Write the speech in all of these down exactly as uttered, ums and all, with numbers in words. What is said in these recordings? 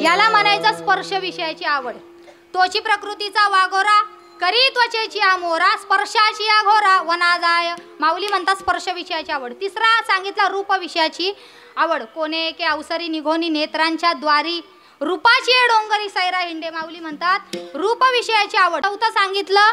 याला म्हणायचं स्पर्श विषयाची आवड. तोची प्रकृतीचा वागोरा करी त्वचेची मोरा स्पर्शाची घोरा वना जाय. माऊली म्हणतात स्पर्श विषयाची आवड. तिसरा सांगितला रूप विषयाची आवड. कोणे के अवसरी निघोनी नेत्रांच्या द्वारी रूपाची डोंगरी सैरा हिंडे. माऊली म्हणतात रूप विषयाची आवड. चौथं सांगितलं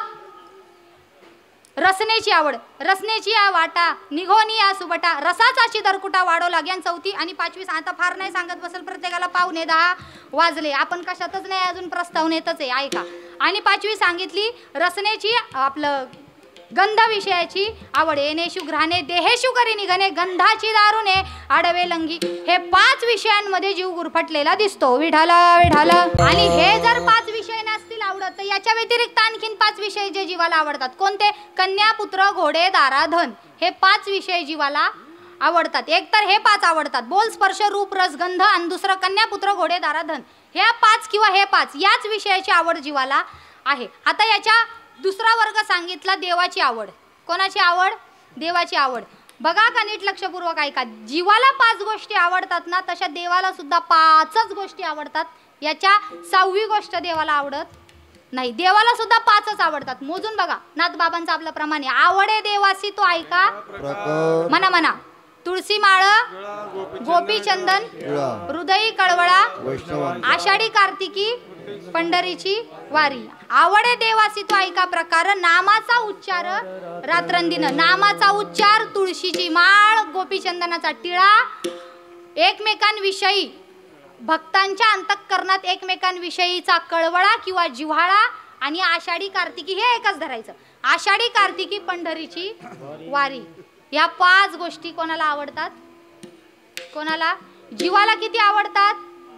रसनेची आवड. रसनेची या वाटा निघोनी या सुबटा रसाचा चिदरकुटा वाढो लाग्यान. चौथी आणि पाचवी आता फार नाही सांगत बसेल, प्रत्येकाला पावणे दहा वाजले, आपण कशातच नाही अजून प्रस्तावनेतच आहे, ऐका. आणि पाचवी सांगितली रसनेची आपलं गंध विषयाची आवड. येणेशु घ्राणे देहेशु करी निघणे गंधाची दारुणे आडवे लंगी. हे पाच विषयांमध्ये जीव गुरफटलेला दिसतो. विठाल विठाल. आणि हे जर पाच विषय नसतील आवडत तर याच्या व्यतिरिक्त आणखीन पाच विषय जे जीवाला आवडतात. कोणते? कन्या पुत्र घोडे दारा धन. हे पाच विषय जीवाला आवडतात. एक तर हे पाच आवडतात, बोल स्पर्श रूप रस गंध, आणि दुसरं कन्या पुत्र घोडे दारा धन. ह्या पाच किंवा हे पाच याच विषयाची आवड जीवाला आहे. आता याच्या दुसरा वर्ग सांगितला देवाची आवड. कोणाची आवड? देवाची आवड. बघा का नीट लक्षपूर्वक ऐका. जीवाला पाच गोष्टी आवडतात ना, तशा देवाला सुद्धा पाचच गोष्टी आवडतात. याच्या सहावी गोष्ट देवाला आवडत नाही. देवाला सुद्धा पाचच आवडतात. मोजून बघा. नाथ बाबांचं आपलं प्रमाण आहे. आवडे देवासी तो ऐका म्हणा म्हणा. तुळसी माळ गोपीचंदन हृदयी कळवळा आषाढी कार्तिकी पंढरीची वारी. आवडे देवासी तो ऐका प्रकार नामाचा उच्चार रात्रंदिन. नामाचा उच्चार, तुळशीची माळ, गोपीचंदनाचा टिळा, एकमेकांविषयी भक्तांच्या अंतःकरणात एकमेकांविषयीचा कळवळा किंवा जिव्हाळा, आणि आषाढी कार्तिकी हे एकच धरायचं. आषाढी कार्तिकी पंढरीची वारी. या पाच गोष्टी कोणाला आवडतात? कोणाला? जीवाला किती आवडतात?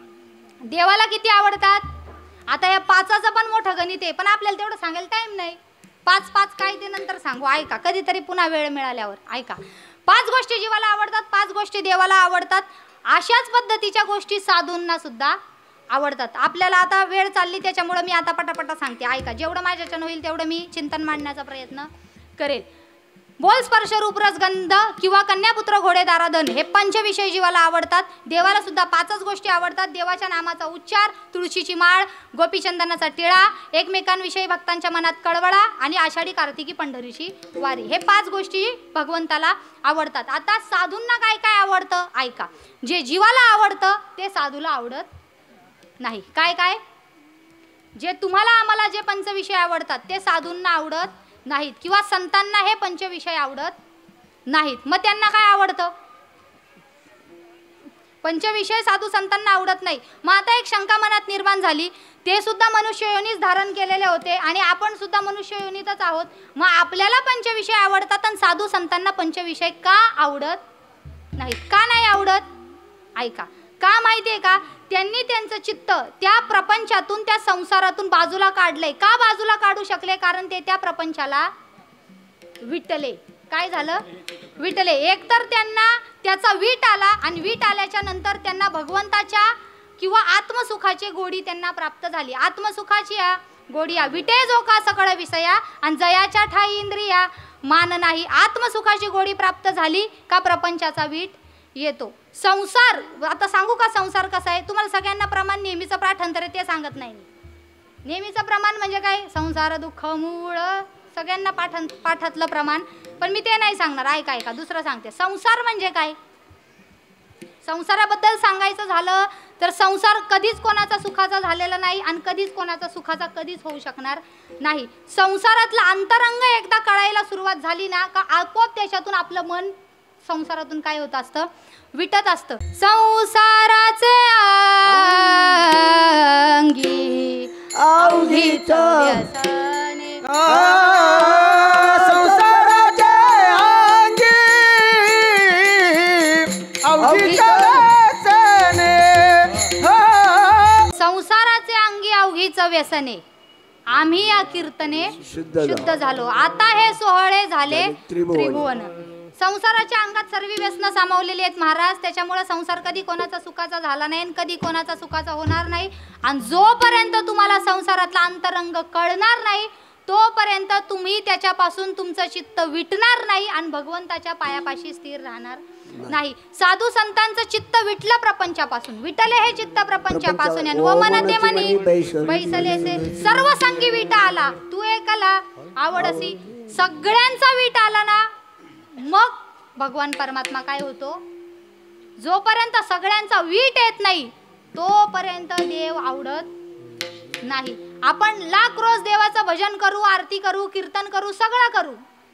देवाला किती आवडतात? आता या पाचाचं पण मोठं गणित आहे, पण आपल्याला तेवढं सांगायला टाइम नाही. पाच पाच काय ते नंतर सांगू, ऐका कधीतरी पुन्हा वेळ मिळाल्यावर. ऐका, पाच गोष्टी जीवाला आवडतात, पाच गोष्टी देवाला आवडतात. अशाच पद्धतीच्या गोष्टी साधूंना सुद्धा आवडतात. आपल्याला आता वेळ चालली त्याच्यामुळे मी आता पटापटा सांगते, ऐका. जेवढं माझ्याच्यानं होईल तेवढं मी चिंतन मांडण्याचा प्रयत्न करेल. बोल स्पर्श रूपरस गंध किंवा कन्यापुत्र घोडे दाराधन हे पंचविषय जीवाला आवडतात. देवाला सुद्धा पाचच गोष्टी आवडतात. देवाच्या नामाचा उच्चार, तुळशीची माळ, गोपीचंदनाचा टिळा, एकमेकांविषयी भक्तांच्या मनात कळवळा, आणि आषाढी कार्तिकी पंढरीची वारी. हे पाच गोष्टी भगवंताला आवडतात. आता साधूंना काय काय आवडतं ऐका. जे जीवाला आवडतं ते साधूला आवडत नाही. काय काय? जे तुम्हाला आम्हाला जे पंचविषय आवडतात ते साधूंना आवडत नाहीत, किंवा संतांना हे पंचविषय आवडत नाहीत. मग त्यांना काय आवडतं? पंचविषय साधू संतांना आवडत नाही. मग आता एक शंका मनात निर्माण झाली, ते सुद्धा मनुष्य योनीच धारण केलेले होते आणि आपण सुद्धा मनुष्य योनीतच आहोत. मग आपल्याला पंचविषय आवडतात आणि साधू संतांना पंचविषय का आवडत नाहीत? का नाही आवडत? ऐका. का माहिती आहे का? त्यांनी त्यांचं चित्त त्या प्रपंचातून, त्या संसारातून बाजूला काढले. का बाजूला काढू शकले? कारण ते त्या प्रपंचाला विटले. काय झालं? विटले. एकतर त्यांना त्याचा वीट आला, आणि वीट आल्याच्या नंतर त्यांना भगवंताच्या किंवा आत्मसुखाची गोडी त्यांना प्राप्त झाली. आत्मसुखाची गोडी विटे जो का सकळ विषया, आणि जयाच्या ठाई इंद्रिया मान नाही. आत्मसुखाची गोडी प्राप्त झाली का प्रपंचाचा वीट येतो. संसार, आता सांगू का संसार कसा आहे? तुम्हाला सगळ्यांना प्रमाण नेहमीचं पाठांतर आहे ते सांगत नाही. नेहमीचं प्रमाण म्हणजे काय? संसार दुःख मूळ, सगळ्यांना पाठां पाठातलं प्रमाण, पण मी ते नाही सांगणार. ऐका ऐका, दुसरं सांगते. संसार म्हणजे काय? संसाराबद्दल सांगायचं झालं तर संसार कधीच कोणाचा सुखाचा झालेला नाही, आणि कधीच कोणाचा सुखाचा कधीच होऊ शकणार नाही. संसारातला अंतरंग एकदा कळायला सुरुवात झाली ना का आपोआप त्याच्यातून आपलं मन संसारातून काय होत असतं? विटत असतं. संसाराचे अंगी अवघीच व्यसने, संसाराचे अंगी अवघीच व्यसने, संसाराचे अंगी अवघीच व्यसने, आम्ही या कीर्तने शुद्ध झालो. आता हे सोहळे झाले त्रिभुवन. संसाराच्या अंगात सर्व व्यसनं सामावलेली आहेत महाराज. त्याच्यामुळे संसार कधी कोणाचा सुखाचा झाला नाही आणि कधी कोणाचा सुखाचा होणार नाही. आणि जोपर्यंत तुम्हाला संसारातला अंतरंग कळणार नाही तोपर्यंत तुम्ही त्याच्यापासून तुमचं चित्त विटणार नाही आणि भगवंताच्या पायापाशी स्थिर राहणार नाही. साधू संतांचं चित्त विटलं प्रपंचापासून, विटले हे चित्त प्रपंचापासून व मनते मनी बैसले से सर्व संगी विटा आला तू एकला आवडसी. सगळ्यांचा वीट आला ना मग भगवान परमात्मा काय होतो, जोपर्यंत सगळ्यांचा वीट येत नाही तोपर्यंत देव आवडत नाही. आपण लाख रोज देवाचं भजन करू, आरती करू, कीर्तन करू, सगळं करू,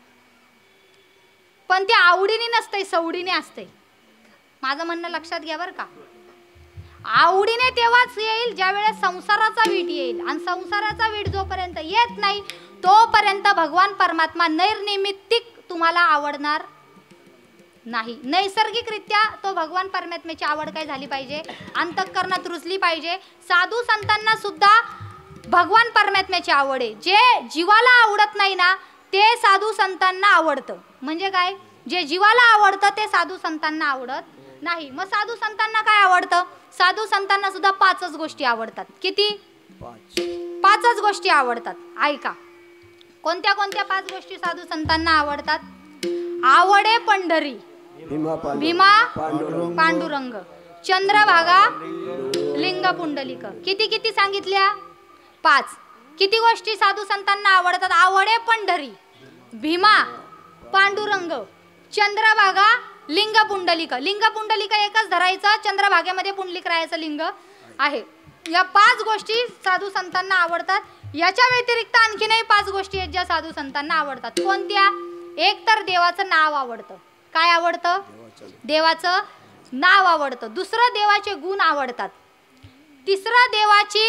पण ते आवडीने नसते, सवडीने असते. माझं म्हणणं लक्षात घ्या बरं का. आवडीने तेव्हाच येईल ज्या वेळेस संसाराचा वीट येईल, आणि संसाराचा वीट जोपर्यंत येत नाही तोपर्यंत भगवान परमात्मा नैर्निमित्तिक तुम्हाला आवडणार नाही. नैसर्गिकरित्या तो भगवान परमात्म्याची आवड काय झाली पाहिजे, अंतःकरणात रुजली पाहिजे. साधू संतांना सुद्धा भगवान परमात्म्याची आवड आहे. जे जीवाला आवडत नाही ना ते साधू संतांना आवडतं. म्हणजे काय, जे जीवाला आवडतं ते साधू संतांना आवडत नाही. मग साधू संतांना काय आवडतं, साधू संतांना सुद्धा पाचच गोष्टी आवडतात. किती? पाचच गोष्टी आवडतात. ऐका कोणत्या कोणत्या पाच गोष्टी साधू संतांना आवडतात. आवडे पंढरी, भीमा पांडुरंग, चंद्रभागा, लिंग पुंडलिक. किती किती सांगितल्या? पाच. किती गोष्टी साधू संतांना आवडतात? आवडे पंढरी, भीमा पांडुरंग, चंद्रभागा, लिंग पुंडलिक. लिंग पुंडलिक एकच धरायचं, चंद्रभागेमध्ये पुंडलिक राहायचं लिंग आहे. या पाच गोष्टी साधू संतांना आवडतात. याच्या व्यतिरिक्त आणखीनही पाच गोष्टी आहेत ज्या साधू संतांना आवडतात. कोणत्या? एक तर देवाचं नाव आवडतं. काय आवडतं? देवाचं नाव आवडतं. दुसरं देवाचे गुण आवडतात. तिसरं देवाची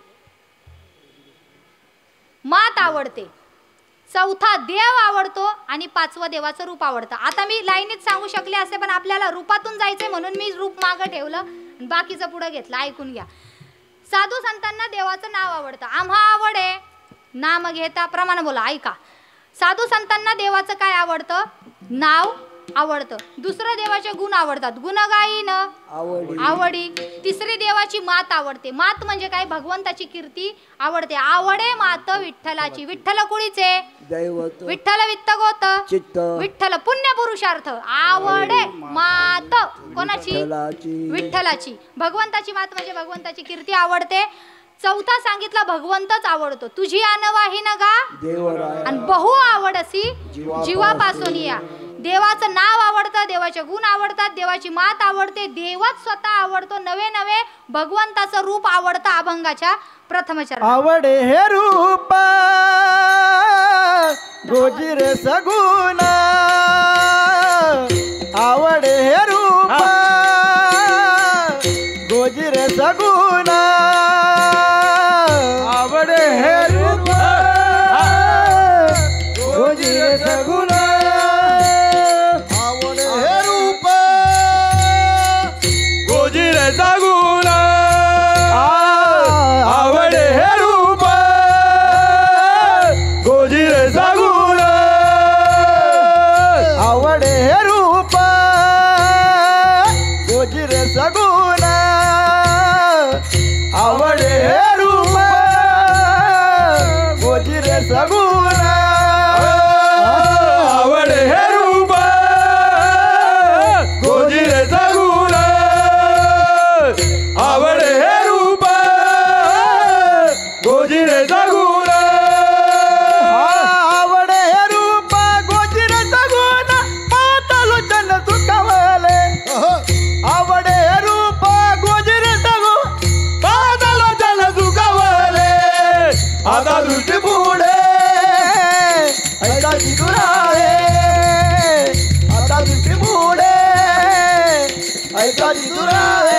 मात आवडते. चौथा देव आवडतो आणि पाचवं देवाचं रूप आवडतं. आता मी लाईनीत सांगू शकले असे पण आपल्याला रूपातून जायचंय म्हणून मी रूप मागं ठेवलं, बाकीचं पुढे घेतलं. ऐकून घ्या. साधू संतांना देवाचं नाव आवडतं. आम्हा आवडे नाम घेता प्रमाण बोला. ऐका, साधू संतांना देवाचं काय आवडतं? नाव आवडतं. दुसरं देवाचे गुण आवडतात. गुणगायीन आवडी. तिसरी देवाची मात आवडते. मात म्हणजे काय? भगवंताची कीर्ती आवडते. आवडे मात विठ्ठलाची. विठ्ठल कुळीचे? विठ्ठल वित्त गोत विठ्ठल पुण्य पुरुषार्थ. आवडे मात कोणाची? विठ्ठलाची. भगवंताची मात म्हणजे भगवंताची कीर्ती आवडते. चौथा सांगितला भगवंतच आवडतो. तुझी आणवाही न गा आणि बहु आवडसी जीवापासून या. देवाचं नाव आवडतं, देवाचे गुण आवडतात, देवाची मात आवडते, देवच स्वतः आवडतो. नवे नवे भगवंताचं रूप आवडतं. अभंगाच्या प्रथम चरण. आवडे हे रूप गोजिरे सगुण, आवडे हे रूप गोजिरे सगुण, आवडे हे रूप गोजिरे सगुण, आवडे हे रूप गोजिरे सगुण, आवडे हे रूप गोजिरे सगुण, आवडे हे रूप गोजिरे सगुण, आवडे हे रूप गोजिरे सगुण, आवडे हे रूप गोजिरे सगुण, आवडे हे रूप गोजिरे सगुण, आवडे हे रूप गोजिरे सगुण, पातालोचन सुखावले, आवडे हे रूप गोजिरे सगुण, पातालोचन सुखावले, आता दृष्टी पुढे ऐका जिगुराळे, आता दृष्टी पुढे ऐका जिगुराळे,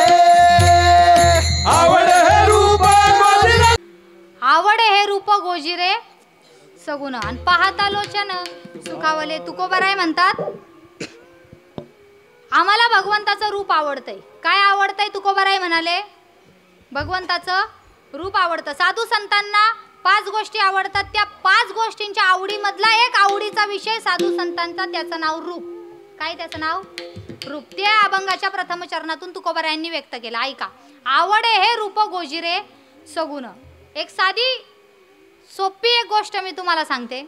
आवडे हे रूप गोजिरे, आवडे हे रूप गोजिरे सगुण आणि पाहता लोचन सुखावले. तुकोबाराय म्हणतात आम्हाला भगवंताचं रूप आवडतंय. काय आवडतंय? तुकोबाराय म्हणाले भगवंताचं रूप आवडतं. साधू संतांना पाच गोष्टी आवडतात. त्या पाच गोष्टींच्या आवडीमधला एक आवडीचा विषय साधू संतांचा, त्याचं नाव रूप. काय त्याचं नाव? रूप. ते अभंगाच्या प्रथम चरणातून तुकोबारायांनी व्यक्त केलं. ऐका, आवडे हे रूप गोजिरे सगुण. एक साधी सोपी एक गोष्ट मी तुम्हाला सांगते,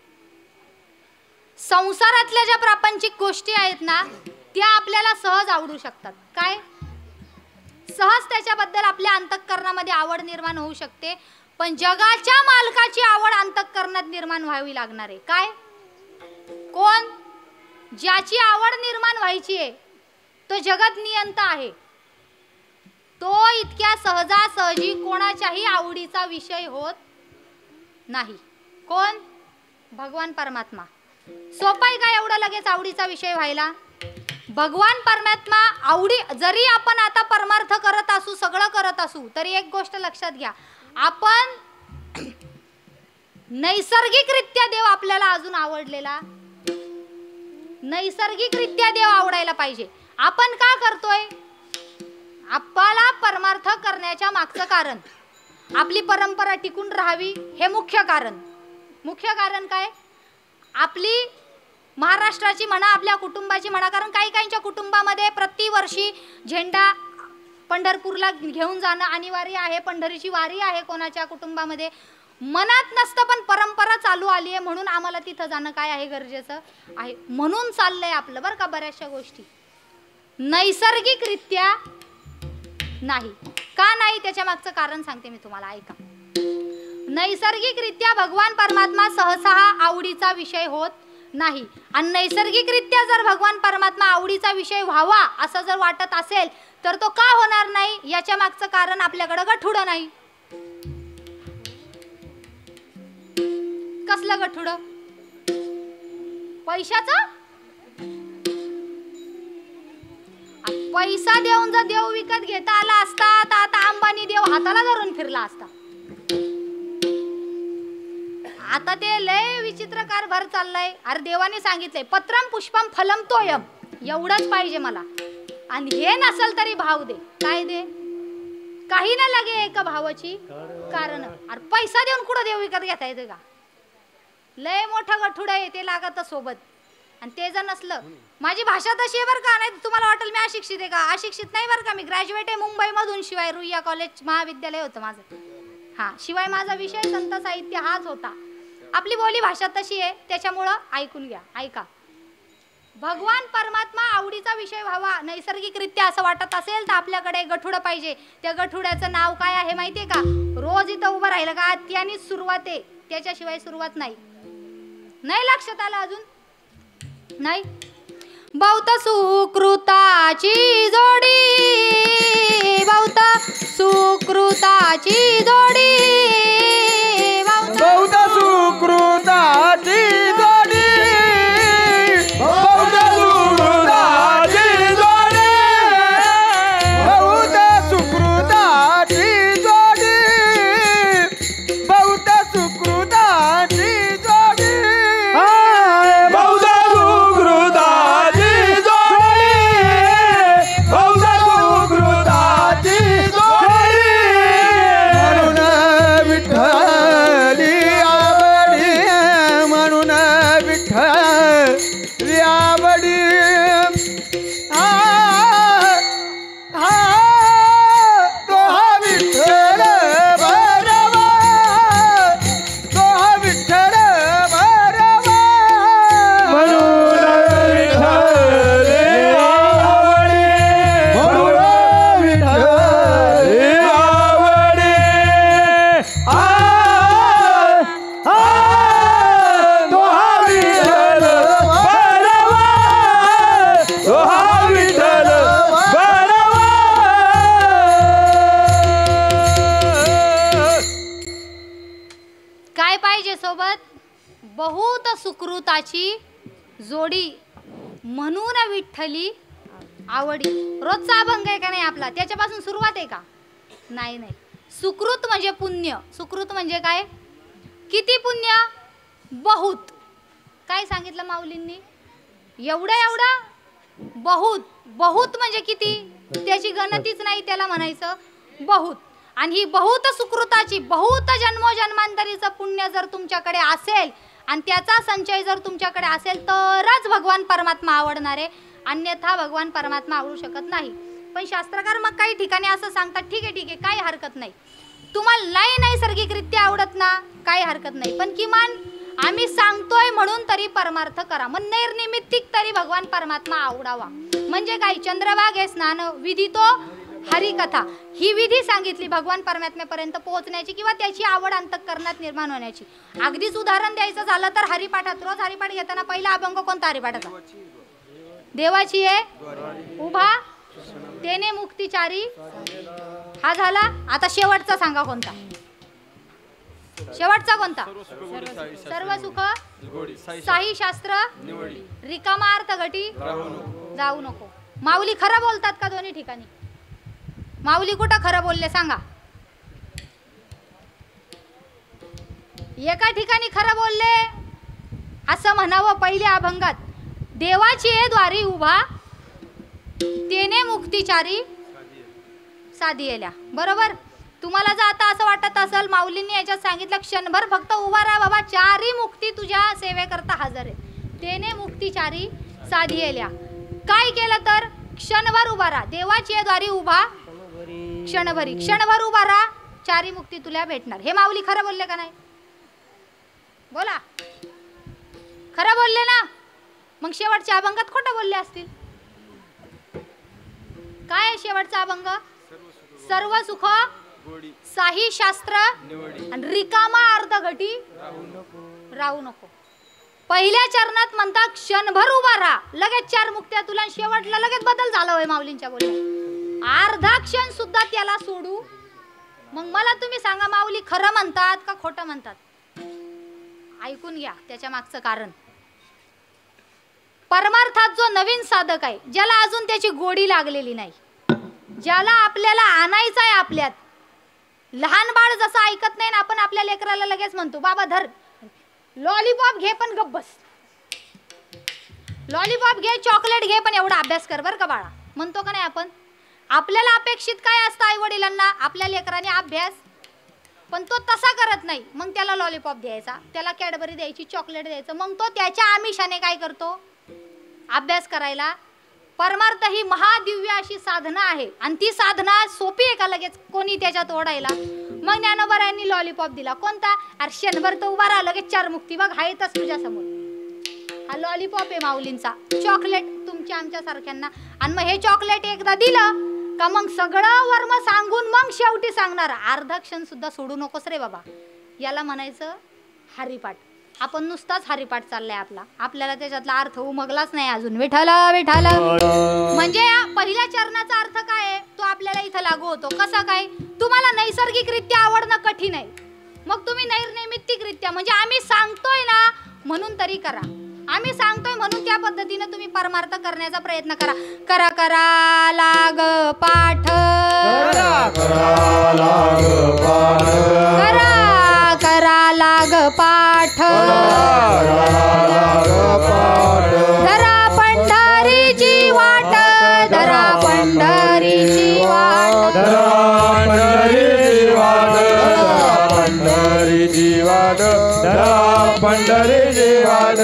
संसारातल्या ज्या प्रापंचिक गोष्टी आहेत ना त्या आपल्याला सहज आवडू शकतात. काय? सहज त्याच्याबद्दल आपल्या अंतःकरणामध्ये आवड निर्माण होऊ शकते. पण जगाच्या मालकाची आवड अंतःकरणात निर्माण व्हावी लागणार आहे. काय? कोण? ज्याची आवड निर्माण व्हायची आहे तो जगत नियंता आहे. तो इतक्या सहजासहजी कोणाच्याही आवडीचा विषय होत नाही. कोण? भगवान परमात्मा. सोपं आहे का एवढं लगेच आवडीचा विषय व्हायला? भगवान परमात्मा आवडी, जरी आपण आता परमार्थ करत असू, सगळं करत असू, तरी एक गोष्ट लक्षात घ्या, आपण नैसर्गिकरित्या देव आपल्याला अजून आवडलेला, नैसर्गिकरित्या देव आवडायला पाहिजे. आपण का करतोय? आपल्याला परमार्थ करण्याच्या मागचं कारण आपली परंपरा टिकून राहावी हे मुख्य कारण. मुख्य कारण काय? आपली महाराष्ट्राची म्हणा, आपल्या कुटुंबाची म्हणा. कारण काही काहींच्या कुटुंबामध्ये प्रतिवर्षी झेंडा पंढरपूरला घेऊन जाणं अनिवार्य आहे, पंढरीची वारी आहे कोणाच्या कुटुंबामध्ये. मनात नसतं पण परंपरा चालू आली आहे म्हणून आम्हाला तिथं जाणं काय आहे गरजेचं आहे, म्हणून चाललंय आपलं बरं का बऱ्याचशा गोष्टी. नैसर्गिकरित्या नाही. का नाही त्याच्या मागचं कारण सांगते मी तुम्हाला, ऐका. नैसर्गिकरित्या भगवान परमात्मा सहसा आवडीचा विषय होत नाही. आणि नैसर्गिकरित्या जर भगवान परमात्मा आवडीचा विषय व्हावा असं जर वाटत असेल तर तो का होणार नाही याच्या मागचं कारण आपल्याकडे गठुडं नाही. कसलं गठुडं? पैशाचं. पैसा देऊन जर देव विकत घेता आला असता तर आता अंबानी देव हाताला धरून फिरला असता. आता ते लय विचित्रकार भर चाललाय. अरे देवाने सांगितलंय पत्रम पुष्पम फलम तोयम, एवढंच पाहिजे मला, आणि हे नसल तरी भाव दे. काय दे? काही ना लगे एका भावाची कारण. अरे पैसा देऊन कुठं देव विकत घेता येते का? लय मोठं गठुड आहे ते लागत सोबत. आणि ते जर नसलं, माझी भाषा तशी आहे बरं का, नाही तुम्हाला वाटेल मी अशिक्षित आहे का? अशिक्षित नाही बरं का, मी ग्रॅज्युएट आहे मुंबई मधून. शिवाय रुईया कॉलेज महाविद्यालय होतं माझं. हा, शिवाय माझा विषय संत साहित्य हाच होता. आपली बोली भाषा तशी आहे त्याच्यामुळं ऐकून घ्या. ऐका, भगवान परमात्मा आवडीचा विषय व्हावा नैसर्गिकरित्या असं वाटत असेल तर आपल्याकडे गठुडं पाहिजे. त्या गठुड्याचं नाव काय आहे माहितीये का? रोज इथं उभं राहिलं का त्यानीच सुरुवात आहे, त्याच्याशिवाय सुरुवात नाही. नाही लक्षात आलं अजून? नाही. बहुत सुकृताची जोडी, बहुत सुकृताची जोडी, बहुत सुकृताची जोडी, बहुत सुकृताची जोडी, बहुत सुकृताची जोडी, बहुत सुकृताची जोडी, बहुत सुकृताची जोडी, बहुत सुकृताची जोडी. म्हणून विठ्ठली आवडी, म्हणून विठ्ठली आवडी. हा हा तो हा विठ्ठल भरवा, तो हा विठ्ठल भरवा. म्हणून विठ्ठली आवडी, म्हणून विठ्ठली आवडी. आ आ तो हा विठ्ठल भरवा, तो हा विठ्ठल भरवा. काय पाहिजे सोबत? बहुत सुकृताची जोडी, म्हणून विठ्ठली आवडी. रोजचा अभंग आहे का नाही आपला? त्याच्यापासून सुरुवात आहे का? नाही नाही. सुकृत म्हणजे पुण्य. सुकृत म्हणजे काय? किती पुण्य? बहुत. काय सांगितलं माऊलींनी? एवढं एवढं बहुत. बहुत म्हणजे किती? त्याची गणतीच नाही, त्याला म्हणायचं बहुत. आणि ही बहुत सुकृताची, बहुत जन्मोजन्मांतरीचं पुण्य जर तुमच्याकडे असेल आणि त्याचा संचय जर तुमच्याकडे असेल तरच भगवान परमात्मा आवडणार आहे, अन्यथा भगवान परमात्मा आवडू शकत नाही. पण शास्त्रकार मग काही ठिकाणी असं सांगतात, ठीक आहे ठीक आहे काही हरकत नाही, तुम्हाला नाही नैसर्गिकरित्या आवडत ना काही हरकत नाही, पण किमान आम्ही सांगतोय म्हणून तरी परमार्थ करा. मग नैर्निमित्तिक तरी भगवान परमात्मा आवडावा. म्हणजे काय, चंद्रभागे स्नान विधी तो हरिकथा, ही विधी सांगितली भगवान परमात्म्यापर्यंत पोहोचण्याची किंवा त्याची आवड अंतःकरणात निर्माण होण्याची. अगदीच उदाहरण द्यायचं झालं तर हरिपाठात, रोज हरिपाठ घेताना पहिला अभंग कोणता हरिपाठाचा? देवाची आहे उभा तेने मुक्तिचारी, हा झाला. आता शेवटचा सांगा कोणता, शेवटचा कोणता? सर्व सुख साई शास्त्र रिकामा अर्थ घटी जाऊ नको. माऊली खरं बोलतात का दोन्ही ठिकाणी? माऊली कुठं खरं बोलले सांगा? एका ठिकाणी खरं बोलले असं म्हणावं पहिल्या अभंगात, देवाची आहे द्वारी उभा तेने मुक्तिचारी साधियेल्या. बरोबर. तुम्हाला जर आता असं वाटत असेल माऊलींनी याच्यात सांगितलं क्षणभर फक्त उभा राहा बाबा, चारी मुक्ती तुझ्या सेवेकरता हजर आहे, तेने मुक्तिचारी साधियेल्या. काय केलं तर क्षणभर उभा राहा, देवाची आहे द्वारी उभा क्षणभरी, क्षणभर उभा राहा चारी मुक्ती तुला भेटणार. हे माऊली खरं बोलले का नाही? बोला, खरं बोलले ना? मग शेवटच्या अभंगात खोटं बोलले असतील. काय शेवटचा अभंग? सर्व सुख साही शास्त्र आणि रिकामा अर्ध घटी राहू नको. पहिल्या चरणात म्हणतात क्षणभर उभा राहा, लगेच चार मुक्त्या तुला, शेवटला लगेच बदल झाला होय माऊलींच्या बोलण्यात. अर्धा क्षण सुद्धा त्याला सोडू. मग मला तुम्ही सांगा माऊली खरं म्हणतात का खोटं म्हणतात? ऐकून घ्या त्याच्या मागचं कारण. परमार्थात जो नवीन साधक आहे, ज्याला अजून त्याची गोडी लागलेली नाही, ज्याला आपल्याला आणायचं आहे आपल्यात, लहान बाळ जसं ऐकत नाही ना, आपण आपल्या लेकराला लगेच म्हणतो बाबा धर लॉलीपॉप घे पण गप्प बस, लॉलीपॉप घे चॉकलेट घे पण एवढा अभ्यास कर बरं का बाळा, म्हणतो का नाही आपण? आपल्याला अपेक्षित काय असतं आई वडिलांना? आपल्या लेकराने अभ्यास, पण तो तसा करत नाही. मग त्याला लॉलीपॉप द्यायचा, त्याला कॅडबरी द्यायची, चॉकलेट द्यायचं, मग तो त्याच्या आमिषाने काय करतो? अभ्यास करायला. परमार्थ ही महादिव्य अशी साधना आहे आणि ती साधना सोपी आहे का लगेच कोणी त्याच्यात ओढायला? मग ज्ञानोबरायांनी लॉलीपॉप दिला, कोणता? अर्शनभर तो उभा राहा लगेच चार मुक्ती बघ आहेतच तुझ्या समोर. हा लॉलीपॉप आहे माऊलींचा, चॉकलेट तुमच्या आमच्या सारख्यांना. आणि मग हे चॉकलेट एकदा दिलं का मग सगळं वर्म सांगून मग शेवटी सांगणार अर्धा क्षण सुद्धा सोडू नकोस रे बाबा. याला म्हणायचं हरिपाठ. आपण नुसताच हरिपाठ चाललाय आपला, आपल्याला त्याच्यातला अर्थ उमगलाच नाही अजून. विठ्ठल विठ्ठल म्हणजे पहिल्या चरणाचा अर्थ काय आहे तो आपल्याला इथं लागू होतो. कसा काय? तुम्हाला नैसर्गिकरित्या आवडणं कठीण आहे, मग तुम्ही नैर्नैमित्तिकरित्या म्हणजे आम्ही सांगतोय ना म्हणून तरी करा, आम्ही सांगतोय म्हणून त्या पद्धतीने तुम्ही परमार्थ करण्याचा प्रयत्न करा. करा करा लाग पाठ, करा करा लाग पाठ, धरा पंढरीची वाट, धरा पंढरीची वाट, पंढरीची वाट, पंढरीची वाट.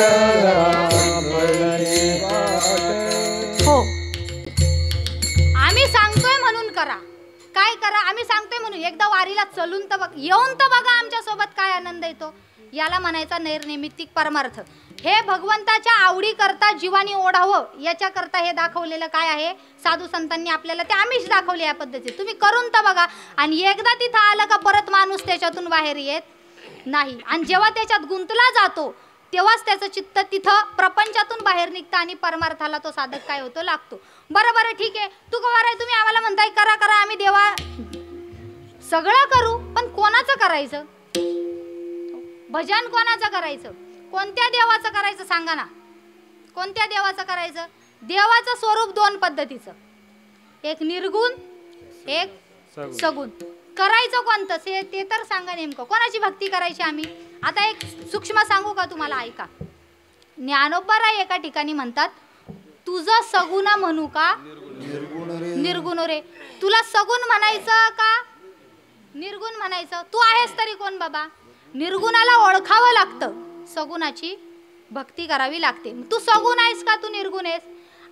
हो, आम्ही सांगतोय म्हणून करा. काय करा? आम्ही सांगतोय म्हणून एकदा वारीला चलून तर बघ, येऊन तर बघा आमच्या सोबत काय आनंद येतो. याला म्हणायचा नैर्निमित्तिक परमार्थ. हे भगवंताच्या आवडी करता जीवानी ओढावं याच्याकरता हे दाखवलेलं काय आहे? साधू संतांनी आपल्याला ते आमिष दाखवले या पद्धतीत. तुम्ही करून तर बघा. आणि एकदा तिथं आलं का परत माणूस त्याच्यातून बाहेर येत नाही. आणि जेव्हा त्याच्यात गुंतला जातो तेव्हाच त्याचं चित्त तिथं प्रपंचातून बाहेर निघतं आणि परमार्थाला तो साधक काय होतो? लागतो. बरं बरं ठीक आहे, तू कवर आहे, तुम्ही आम्हाला म्हणताय करा करा, आम्ही देवा सगळं करू, पण कोणाचं करायचं? भजन कोणाचं करायचं? कोणत्या देवाचं करायचं सांगा ना? कोणत्या देवाचं करायचं? देवाचं स्वरूप दोन पद्धतीचं, एक निर्गुण, एक सगुण. करायचं कोणतं ते ते तर सांगा नेमकं. कोणाची भक्ती करायची आम्ही? आता एक सूक्ष्म सांगू का तुम्हाला? ऐका. ज्ञानोबराय एका ठिकाणी म्हणतात तुझं सगुण म्हणू का निर्गुण रे? तुला सगुण म्हणायचं का निर्गुण म्हणायचं? तू आहेस तरी कोण बाबा? निर्गुणाला ओळखावं लागतं, सगुणाची भक्ती करावी लागते. तू सगुण आहेस का तू निर्गुण आहेस?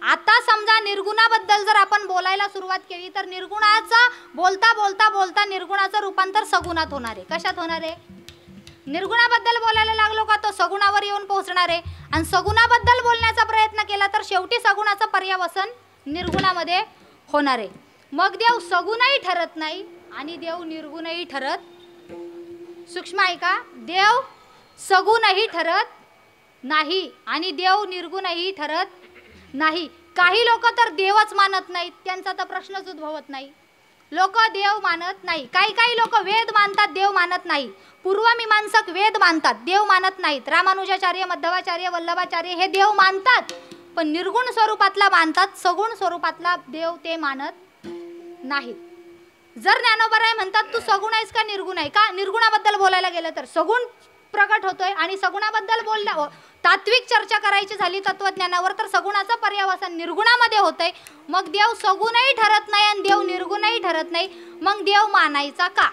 आता समजा निर्गुणाबद्दल जर आपण बोलायला सुरुवात केली तर निर्गुणाचा बोलता बोलता बोलता निर्गुणाचं रूपांतर सगुणात होणार आहे. कशात होणार आहे? निर्गुणाबद्दल बोलायला लागलो का तो सगुणावर येऊन पोहोचणार आहे आणि सगुणाबद्दल बोलण्याचा प्रयत्न केला तर शेवटी सगुणाचं पर्यावसन निर्गुणामध्ये होणार आहे. मग देव सगुणही ठरत नाही आणि देव निर्गुणही ठरत. सूक्ष्म ऐका, देव सगुणही ठरत नाही आणि देव निर्गुणही ठरत नाही. काही लोक तर देवच मानत नाहीत, त्यांचा तर प्रश्नच उद्भवत नाही. लोक देव मानत नाही. काही काही लोक वेद मानतात, देव मानत नाही. पूर्वमीमांसक वेद मानतात, देव मानत नाहीत. रामानुजाचार्य, मध्वाचार्य, वल्लभाचार्य हे देव मानतात पण निर्गुण स्वरूपातला मानतात, सगुण स्वरूपातला देव ते मानत नाहीत. जर ज्ञानोबराय म्हणतात तू सगुण आहेस का निर्गुण आहे का, निर्गुणाबद्दल बोलायला गेलं तर सगुण प्रकट होतोय आणि सगुणाबद्दल बोलल्या तात्विक चर्चा करायची झाली तत्वज्ञानावर तर सगुणाचं पर्यावसन निर्गुणामध्ये होतंय. मग देव सगुणही ठरत नाही आणि देव निर्गुणही ठरत नाही, मग देव मानायचा का?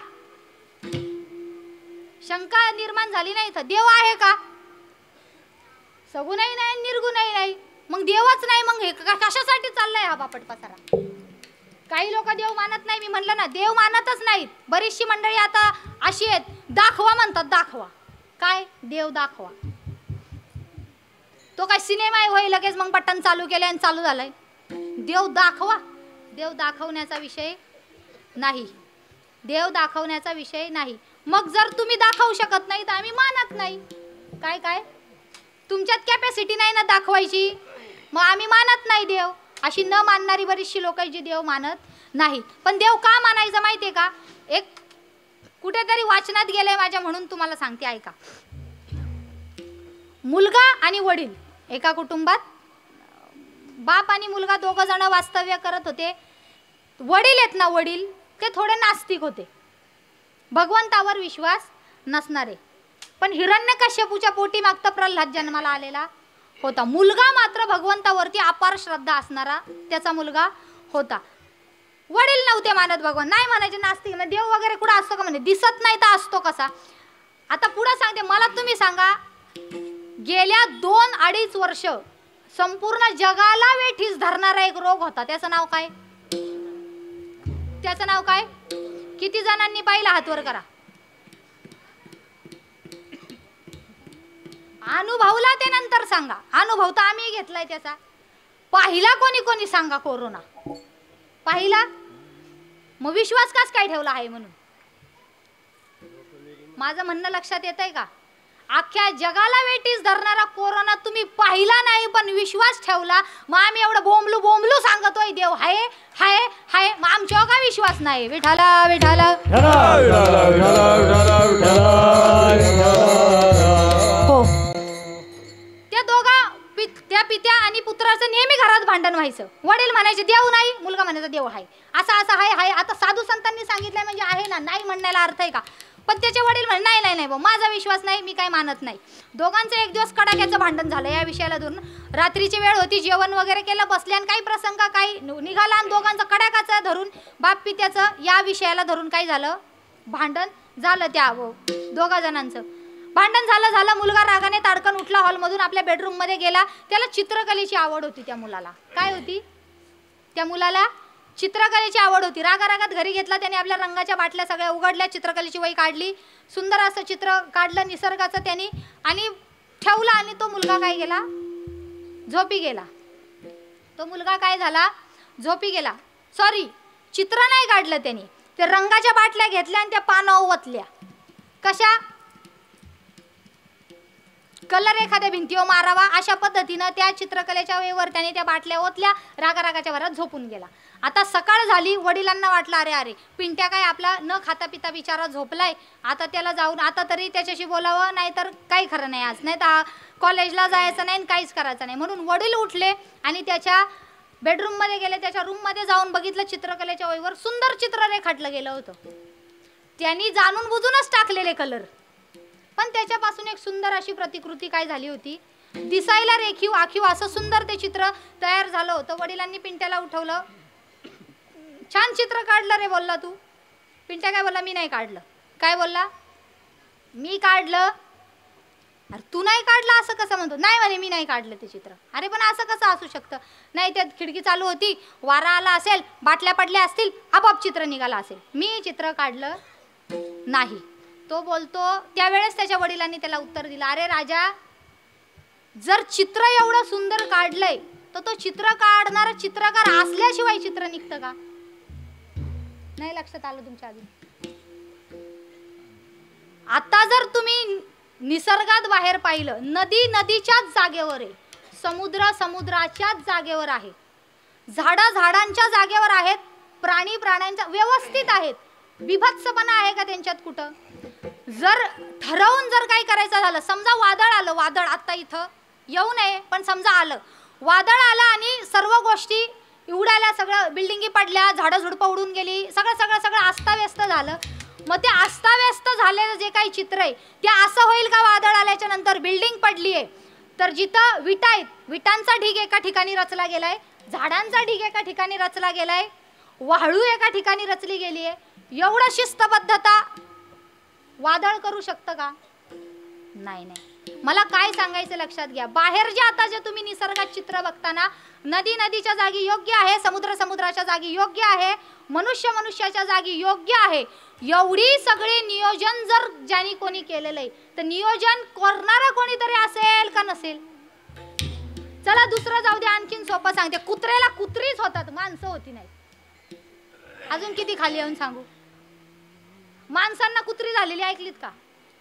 शंका निर्माण झाली नाही. तर देव आहे का? सगुणही नाही निर्गुणही नाही, मग देवच नाही, मग हे कशासाठी चाललाय हा बापट पसारा? काही लोक देव मानत नाही, मी म्हणलं ना देव मानतच नाहीत. बरीचशी मंडळी आता अशी आहेत, दाखवा म्हणतात. दाखवा काय? देव दाखवा. तो काय सिनेमा आहे होय लगेच मग बटन चालू केले आणि चालू झालंय? देव दाखवा. देव दाखवण्याचा विषय नाही. देव दाखवण्याचा विषय नाही. मग जर तुम्ही दाखवू शकत नाही तर आम्ही मानत नाही. काय काय तुमच्यात कॅपॅसिटी नाही ना दाखवायची, मग आम्ही मानत नाही देव. अशी न मानणारी बरीचशी लोक जी देव मानत नाही. पण देव का मानायचं माहितीये का? एक कुठेतरी वाचनात गेलंय माझ्या, म्हणून तुम्हाला सांगते ऐका. मुलगा आणि वडील एका कुटुंबात, बाप आणि मुलगा दोघ जण वास्तव्य करत होते. वडील आहेत ना, वडील ते थोडे नास्तिक होते, भगवंतावर विश्वास नसणारे. पण हिरण्यकश्यपूच्या पोटी मागता प्रल्हाद जन्माला आलेला होता. मुलगा मात्र भगवंतावरती अपार श्रद्धा असणारा त्याचा मुलगा होता. वडील नव्हते मानत भगवान, नाही म्हणायचे नास्तिक, देव वगैरे कुठं असतो का म्हणे, दिसत नाही तर असतो कसा. आता पुढे सांगते, मला तुम्ही सांगा गेल्या दोन अडीच वर्ष संपूर्ण जगाला वेठीस धरणारा एक रोग होता, त्याचं नाव काय? त्याचं नाव काय? किती जणांनी पाहिलं? हात वर करा. अनुभवला ते नंतर सांगा. अनुभव तर आम्ही घेतलाय त्याचा. पाहिला कोणी कोणी सांगा? कोरोना पाहिला? मग विश्वास कस काय ठेवला आहे म्हणून? माझं म्हणणं लक्षात येत आहे का? अख्ख्या जगाला वेठीस धरणारा कोरोना तुम्ही पाहिला नाही पण विश्वास ठेवला. मग आम्ही एवढं बोंबलू बोंबलू सांगतोय देव हाय हाय हाय, मग आमच्यावर का विश्वास नाही? विठाला विठाला हो. त्या दोघा त्या पित्या आणि पुत्राचं नेहमी घरात भांडण व्हायचं. वडील म्हणायचे देव नाही, मुलगा म्हणायचा देव हाय. असं असं हाय हाय. आता साधू संतांनी सांगितलंय म्हणजे आहे ना, नाही म्हणण्याला अर्थ आहे का? पण त्याचे वडील म्हणे नाही नाही नाही भाऊ, माझा विश्वास नाही, मी काय मानत नाही. दोघांचं एक दिवस कडाक्याचं भांडण झालं या विषयाला धरून. रात्रीची वेळ होती, जेवण वगैरे केलं, बसले आणि काही प्रसंग काही निघाला आणि दोघांचं कडाक्याचं धरून बाप पित्याचं या विषयाला धरून काय झालं? भांडण झालं. त्या दोघा जणांचं भांडण झालं झालं मुलगा रागाने ताडकन उठला, हॉलमधून आपल्या बेडरूम मध्ये गेला. त्याला चित्रकलेची आवड होती. त्या मुलाला काय होती? त्या मुलाला चित्रकलेची आवड होती. रागा रागात घरी घेतला त्याने, आपल्या रंगाच्या बाटल्या सगळ्या उघडल्या, चित्रकलेची वही काढली, सुंदर असं चित्र काढलं निसर्गाचं त्यांनी आणि ठेवलं. आणि तो मुलगा काय गेला? झोपी गेला. तो मुलगा काय झाला? झोपी गेला. सॉरी, चित्र नाही काढलं त्यांनी, ते रंगाच्या बाटल्या घेतल्या आणि त्या पानावर ओतल्या. कशा? कलर एखाद्या भिंतीवर मारावा अशा पद्धतीनं त्या चित्रकलेच्या वेळेवर त्याने त्या बाटल्या ओतल्या. रागा रागाच्या भरात झोपून गेला. आता सकाळ झाली, वडिलांना वाटलं अरे अरे पिंट्या काय आपला न खाता पिता बिचारा झोपलाय, आता त्याला जाऊन आता तरी त्याच्याशी बोलावं, नाहीतर काही खरं नाही, आज नाही तर कॉलेजला जायचं नाही काहीच करायचं नाही. म्हणून वडील उठले आणि त्याच्या बेडरूम मध्ये गेले. त्याच्या रूम मध्ये जाऊन बघितलं, चित्रकलेच्या वहीवर सुंदर चित्र रेखाटलं गेलं होतं. त्यांनी जाणून बुजूनच टाकलेले कलर, पण त्याच्यापासून एक सुंदर अशी प्रतिकृती काय झाली होती, दिसायला रेखीव आखीव असं सुंदर ते चित्र तयार झालं होतं. वडिलांनी पिंट्याला उठवलं, छान चित्र काढलं रे बोलला तू. पिंट्या काय बोलला? मी नाही काढलं. काय बोलला? मी काढलं. अरे तू नाही काढलं असं कसं म्हणतो? नाही म्हणे मी नाही काढलं ते चित्र. अरे पण असं कसं असू शकतं? नाही, त्यात खिडकी चालू होती, वारा आला असेल, बाटल्या पडल्या असतील, आपोआप चित्र निघाला असेल. मी चित्र काढलं नाही. तो बोलतो, त्यावेळेस त्याच्या वडिलांनी त्याला उत्तर दिलं, अरे राजा, जर चित्र एवढं सुंदर काढलंय तर तो चित्र काढणारा चित्रकार असल्याशिवाय चित्र निघतं का? नाही लक्षात आलं तुमच्या आधी? आता जर तुम्ही निसर्गात बाहेर पाहिलं, नदी नदीच्याच जागेवर आहे, समुद्र समुद्राच्याच जागेवर आहे, झाडं झाडांच्या जागेवर आहेत, प्राणी प्राण्यांच्या व्यवस्थित आहेत. बिभत्सपणा आहे का त्यांच्यात कुठं? जर ठरवून जर काही करायचं झालं, समजा वादळ आलं, वादळ आता इथं येऊ नये पण समजा आलं, वादळ आलं आणि सर्व गोष्टी उडाल्या, सगळं बिल्डिंगी पडल्या, झाडं झुडपं उडून गेली, सगळं सगळं सगळं अस्ताव्यस्त झालं. मग ते अस्ताव्यस्त झालेलं जे काही चित्र आहे ते असं होईल का वादळ आल्याच्या नंतर? बिल्डिंग पडली आहे तर जिथं विटा आहेत, विटांचा ढीग एका ठिकाणी रचला गेलाय, झाडांचा ढीग एका ठिकाणी रचला गेलाय, वाळू एका ठिकाणी रचली गेली आहे. एवढं शिस्तबद्धता वादळ करू शकतं का? नाही नाही. मला काय सांगायचं लक्षात घ्या, बाहेर जे आता जे तुम्ही निसर्गात चित्र बघताना, नदी नदीच्या जागी योग्य आहे, समुद्र समुद्राच्या जागी योग्य आहे, मनुष्य मनुष्याच्या जागी योग्य आहे. एवढी सगळे नियोजन जर ज्यांनी कोणी केलेलं आहे तर नियोजन करणारा कोणीतरी असेल का नसेल? चला दुसरं जाऊ दे, आणखीन सोपं सांगते. कुत्र्याला कुत्रीच होतात, माणसं होती नाही. अजून किती खाली येऊन सांगू? माणसांना कुत्री झालेली ऐकलीत का?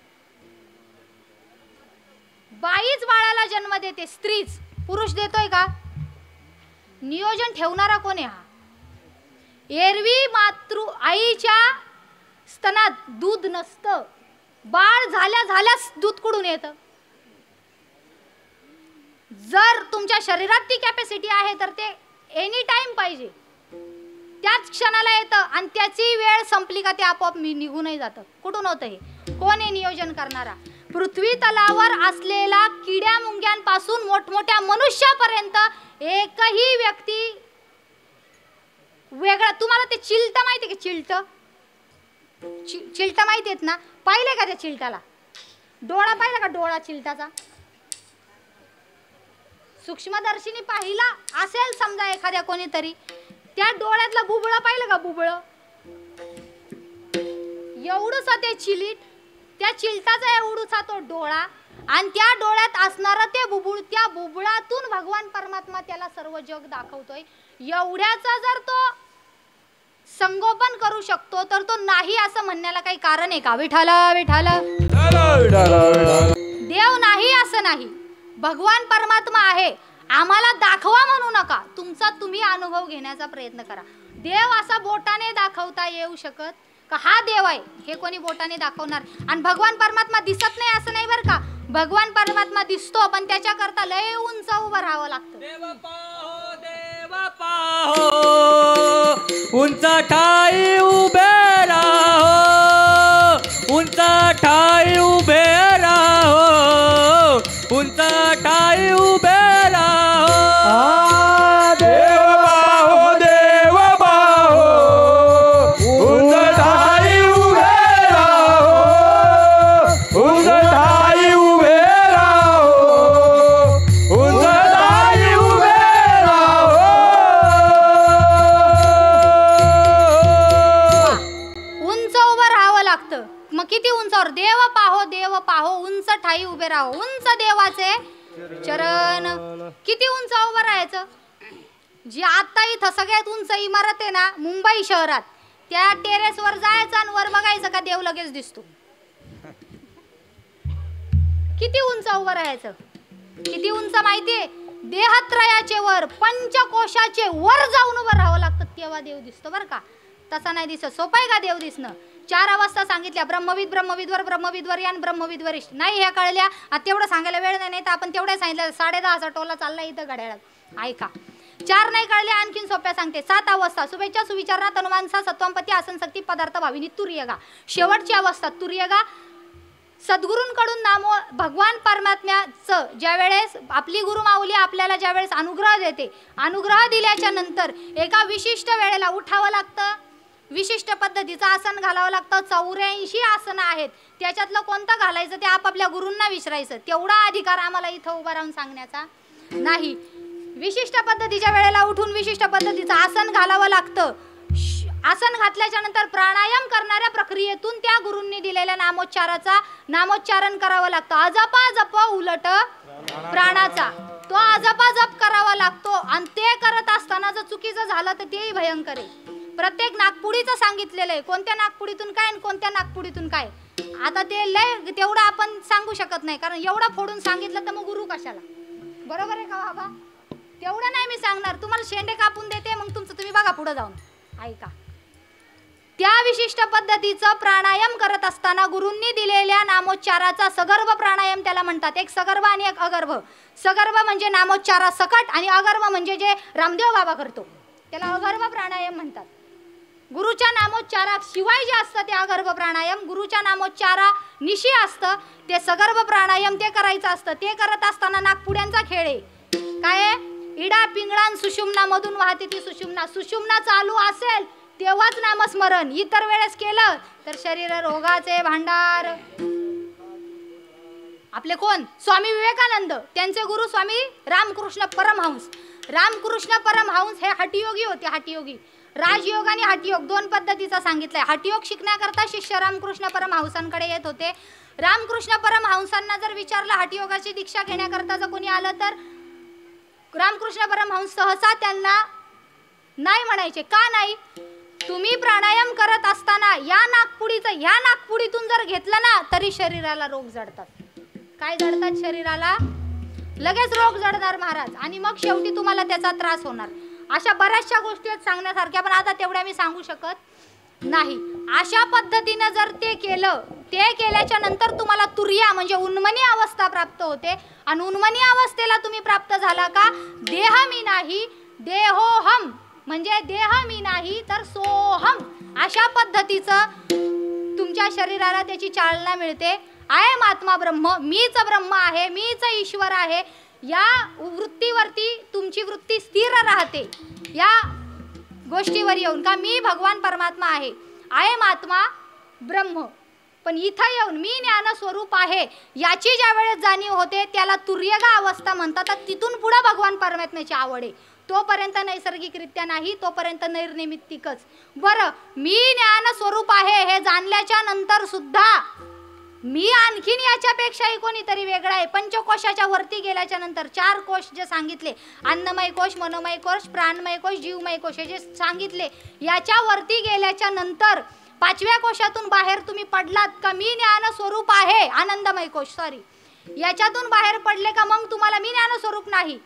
बाईच बाळाला जन्म देते, स्त्रीच. पुरुष देतोय का? नियोजन ठेवणारा कोण आहे हा? एरवी मातृ आईच्या स्तनात दूध नसतं, बाळ झाल्या झाल्यास दूध कुठून येतं? जर तुमच्या शरीरात ती कॅपॅसिटी आहे तर ते एनी टाइम पाहिजे, त्याच क्षणाला येतं आणि त्याची वेळ संपली का ते आपोआप निघूनही जातं. कुठून होतं हे? कोण आहे नियोजन करणारा? पृथ्वी तलावर असलेला किड्या मुंग्यांपासून मोठमोठ्या मनुष्यापर्यंत एकही व्यक्ती वेगळा. तुम्हाला ते चिलट माहिती आहे का? चिलट चिलट माहिती आहेत ना? पाहिले का त्या चिलटाला? डोळा पाहिला का डोळा चिलटाचा? सूक्ष्मदर्शिनी पाहिला असेल समजा एखाद्या कोणीतरी, त्या डोळ्यातला बुबळ पाहिलं का? बुबळ एवढूसा ते चिलीट, त्या चिलटाचा एवढूसा तो डोळा आणि त्या डोळ्यात असणारं ते बुबुळ, त्या बुबुळातून भगवान परमात्मा त्याला सर्व जग दाखवतोय. एवढ्याचा जर तो संगोपन करू शकतो तर तो नाही असं म्हणण्याला काही कारण आहे का? विठाला विठाला देव नाही असं नाही, भगवान परमात्मा आहे. आम्हाला दाखवा म्हणू नका, तुमचा तुम्ही अनुभव घेण्याचा प्रयत्न करा. देव असा बोटाने दाखवता येऊ शकत का हा देव आहे हे कोणी बोटाने दाखवणार? आणि भगवान परमात्मा दिसत नाही असं नाही बरं का, भगवान परमात्मा दिसतो पण त्याच्याकरता लय उंच उभं राहावं लागतं. देव पाहो देव पाहो उंच ठाई उभे राहो, उंच ठाई उभे राहो, उंच ठाई उभे राहो. देव पाहो देव पाहो उंच ठाई उभे राहो, उंच ठाई उभे राहो, उंच ठाई उभे राहो. उंच उभं राहावं लागतं. मग किती उंचावर? देव पाहो देव पाहो उंच ठाई उभे राहो. उंच देवाचे चरण. किती उंच उभं राहायचं? जी आता इथं सगळ्यात उंच इमारत आहे ना मुंबई शहरात, त्या टेरेसवर जायचं आणि वर बघायचं का देव लगेच दिसतो. किती उंच उभं राहायचं? किती उंच माहितीये? देहत्रयाचे वर, पंचकोशाचे वर जाऊन उभं राहावं लागतं तेव्हा देव दिसतो बरं का. तसा नाही दिसत. सोपं आहे का देव दिसणं? चार अवस्था सांगितल्या, ब्रह्मविद ब्रह्मविदवर ब्रह्मविदवर आणि ब्रह्मविद वरिष्ठ. नाही ह्या कळल्या? आता तेवढं सांगायला वेळ नाही, तर आपण तेवढ्या सांगितलं. साडे दहाचा टोला चालला इथं घड्याळात. ऐका, चार नाही कळल्या, आणखीन सोप्या सांगते. सात अवस्था: शुभेच्छा सुविचारणा तनुमानसा सत्वंपती आसनशक्ती पदार्थ भाविनी तुर्यगा. शेवटची अवस्था तुर्यगा. सद्गुरूंकडून नामो भगवान परमात्म्याचं ज्या वेळेस आपली गुरुमाऊली आपल्याला ज्या वेळेस अनुग्रह देते, अनुग्रह दिल्याच्या नंतर एका विशिष्ट वेळेला उठावं लागतं, विशिष्ट पद्धतीचं आसन घालावं लागतं. चौऱ्याऐंशी आसनं आहेत, त्याच्यातलं कोणतं घालायचं ते आपापल्या गुरूंना विचारायचं. तेवढा अधिकार आम्हाला इथं उभा राहून सांगण्याचा नाही. विशिष्ट पद्धतीच्या वेळेला उठून विशिष्ट पद्धतीचं आसन घालावं लागतं. आसन घातल्याच्या नंतर प्राणायाम करणाऱ्या प्रक्रियेतून त्या गुरूंनी दिलेल्या नामोच्चाराचा नामोच्चारण करावं लागतं. अजपा जप उलट प्राणाचा तो अजपा जप करावा लागतो. आणि ते करत असताना जर चुकीचं झालं तर तेही भयंकर आहे. प्रत्येक नागपुडीचं सांगितलेलं आहे, कोणत्या नागपुडीतून काय आणि कोणत्या नागपुडीतून काय. आता ते लय तेवढं आपण सांगू शकत नाही, कारण एवढं फोडून सांगितलं तर मग गुरु कशाला. बरोबर आहे का बाबा? तेवढं नाही मी सांगणार. तुम्हाला शेंडे कापून देते, मग तुमचं तुम्ही बघा पुढे जाऊन ऐका. त्या विशिष्ट पद्धतीचं प्राणायाम करत असताना गुरूंनी दिलेल्या नामोच्चाराचा सगर्भ प्राणायाम त्याला म्हणतात. एक सगर्भ आणि एक अगर्भ. सगर्भ म्हणजे नामोच्चारा सकट आणि अगर्भ म्हणजे जे रामदेव बाबा करतो त्याला अगर्भ प्राणायाम म्हणतात. गुरुच्या नामोच्चारा शिवाय जे असतं ते अगर्भ प्राणायाम, गुरुच्या नामोच्चारा निशी असतं ते सगर्भ प्राणायाम, ते करायचं असतं. ते करत असताना नागपुड्यांचा खेळ आहे. काय इडा पिंगळान सुषुम्ना मधून वाहते ती सुषुम्ना. सुषुम्ना चालू असेल तेव्हाच नामस्मरण, इतर वेळेस केलं तर शरीर रोगाचे भांडार. आपले कोण? स्वामी विवेकानंद, त्यांचे गुरु स्वामी रामकृष्ण परमहंस. रामकृष्ण परमहंस हे हठयोगी होते. हठयोगी राजयोग आणि हठयोग दोन पद्धतीचा सांगितलंय. हठयोग शिकण्याकरता शिष्य रामकृष्ण परमहंसांकडे येत होते. रामकृष्ण परमहंसांना जर विचारलं हठयोगाची दीक्षा घेण्याकरता जर कोणी आलं तर रामकृष्ण परमहंस सहसा त्यांना नाही म्हणायचे. का नाही? तुम्ही प्राणायाम करत असताना या नागपुडीचं ह्या नागपुडीतून जर घेतलं ना तरी शरीराला रोग जडतात. काय जडतात शरीराला? लगेच रोग जडणार महाराज, आणि मग शेवटी तुम्हाला त्याचा त्रास होणार. अशा बऱ्याचशा गोष्टी आहेत सांगण्यासारख्या, पण आता तेवढ्या मी सांगू शकत नाही. अशा पद्धतीनं जर ते केलं, ते केल्याच्या नंतर तुम्हाला तुर्या म्हणजे उन्मनी अवस्था प्राप्त होते. आणि उन्मनी अवस्थेला तुम्ही प्राप्त झाला का देह मी नाही देहोहम म्हणजे देह मी नाही तर सोहम, अशा पद्धतीचं तुमच्या शरीराला त्याची चालना मिळते. आहे महात्मा ब्रह्म, मीच ब्रह्म आहे, मीच ईश्वर आहे, या वृत्तीवरती तुमची वृत्ती स्थिर राहते. या गोष्टीवर येऊन का मी भगवान परमात्मा आहे, आहे महात्मा ब्रह्म, पण इथं येऊन मी ज्ञान स्वरूप आहे याची ज्या वेळेस जाणीव होते त्याला तुर्यगा अवस्था म्हणतात. तिथून पुढे भगवान परमात्म्याची आवड आहे. तोपर्यंत नैसर्गिकरित्या नाही, तोपर्यंत नैर्निमित्तिकच. बरं, मी ज्ञान स्वरूप आहे हे जाणल्याच्या नंतर सुद्धा मी आणखीन याच्यापेक्षाही कोणीतरी वेगळा आहे. पंचकोशाच्या वरती गेल्याच्या नंतर चार कोश जे सांगितले, अन्नमय कोश, मनोमय कोश, प्राणमय कोश, जीवमय कोश, हे जे सांगितले, याच्या वरती गेल्याच्या नंतर पाचव्या कोशातून बाहेर तुम्ही पडलात का मी ज्ञान स्वरूप आहे, आनंदमय कोश सॉरी, याच्यातून बाहेर पडले का मग तुम्हाला मी ज्ञान स्वरूप नाही,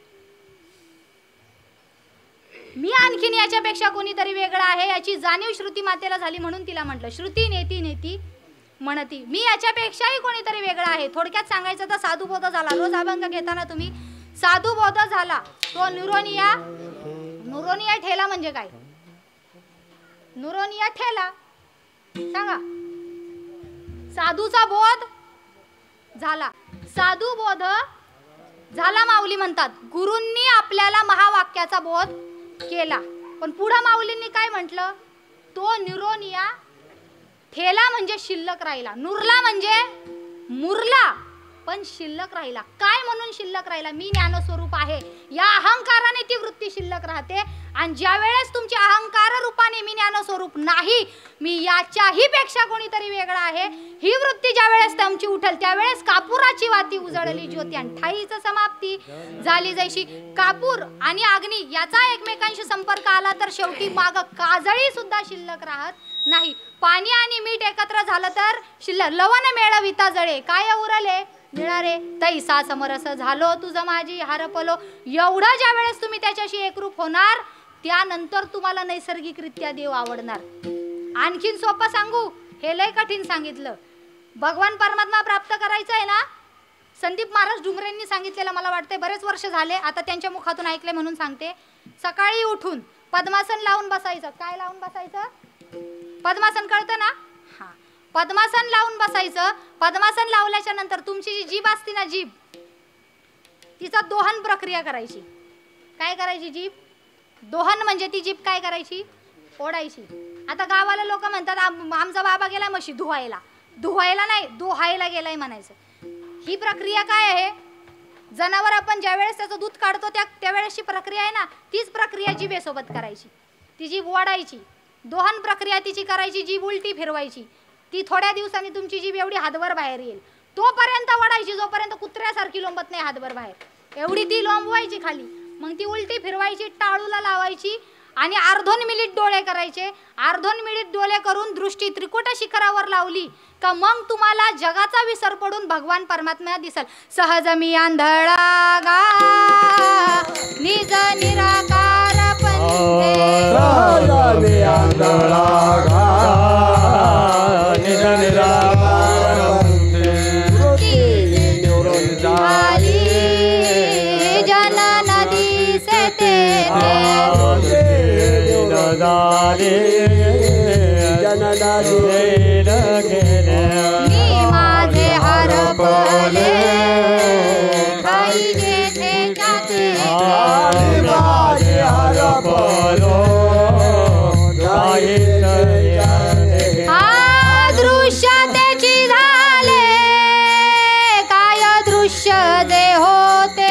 मी आणखीन याच्यापेक्षा कोणीतरी वेगळा आहे याची जाणीव श्रुती मातेला झाली. म्हणून तिला म्हटलं श्रुती नेती नेती म्हणती, मी याच्यापेक्षाही कोणीतरी वेगळा आहे. थोडक्यात सांगायचं तर साधुबोध झाला. रोज अभंग घेताना तुम्ही साधुबोध झाला. तो न्यूरोनिया न्यूरोनिया ठेला म्हणजे काय? न्यूरोनिया ठेला सांगा. साधूचा बोध झाला, साधू बोध झाला माऊली म्हणतात. गुरूंनी आपल्याला महावाक्याचा बोध केला, पण पुढे माऊलींनी काय म्हटलं? तो न्यूरोनिया ठेला म्हणजे शिल्लक राहिला, नुरला म्हणजे मुरला, पण शिल्लक राहिला. काय म्हणून शिल्लक राहिला? मी ज्ञानस्वरूप आहे या अहंकाराने ती वृत्ती शिल्लक राहते. आणि ज्या वेळेस तुमची अहंकार रूपाने मी ज्ञानस्वरूप नाही, मी याच्याही पेक्षा कोणीतरी वेगळा आहे, ही वृत्ती ज्या वेळेस तुमची उठल त्यावेळेस कापुराची वाती उजळली ज्योती आणि ठाईच समाप्ती झाली. जैशी कापूर आणि अग्नी याचा एकमेकांशी संपर्क आला तर शेवटी माग काजळी सुद्धा शिल्लक राहत नाही. पाणी आणि मीठ एकत्र झालं तर शिल्लक लवण मेळविता जळे, काय उरले निळारे तैसा समरस झालो तुझं माझी हरपलो. एवढं ज्या वेळेस तुम्ही त्याच्याशी एकरूप होणार त्यानंतर तुम्हाला नैसर्गिकरित्या देव आवडणार. आणखीन सोपं सांगू, हे लय कठीण सांगितलं. भगवान परमात्मा प्राप्त करायचं आहे ना, संदीप महाराज डुंगरेंनी सांगितलेलं मला वाटते बरेच वर्ष झाले, आता त्यांच्या मुखातून ऐकले म्हणून सांगते. सकाळी उठून पद्मासन लावून बसायचं. काय लावून बसायचं? पद्मासन कळतं ना? हा, पद्मासन लावून बसायचं. पद्मासन लावल्याच्या नंतर तुमची जी जीभ असते ना, जीभ तिचा दोहन प्रक्रिया करायची. काय करायची? जीभ दोहन म्हणजे ती जीभ काय करायची? ओढायची. आता गावाला लोक म्हणतात आम- आमचा बाबा गेलाय म्हशी धुवायला, धुवायला नाही दुहायला गेलाय म्हणायचं. ही प्रक्रिया काय आहे? जनावर आपण ज्या वेळेस त्याचं दूध काढतो त्या त्यावेळेसची प्रक्रिया आहे ना, तीच प्रक्रिया जिभेसोबत करायची. ती जीभ ओढायची, दोहन प्रक्रिया तिची करायची, जीभ उलटी फिरवायची. ती थोड्या दिवसांनी तुमची जीभ एवढी हातभर बाहेर येईल. तोपर्यंत ओढायची जोपर्यंत कुत्र्यासारखी लोंबत नाही हातभर बाहेर, एवढी ती लोंबवायची खाली. मग ती उलटी फिरवायची, टाळूला लावायची आणि अर्धोन मिनिट डोळे करायचे. अर्धोन मिनिट डोळे करून दृष्टी त्रिकुट शिखरावर लावली का मग तुम्हाला जगाचा विसर पडून भगवान परमात्मा दिसल. सहज मी आंधळा गा निज निराकार पंथे, सहज मी आंधळा गा निज निराकार पंथे, झाली जनन दिसे तेथे, मी माझे हरपले काही जेथे जाते, हा दृश्य त्याची झाले काय दृश्य जे होते,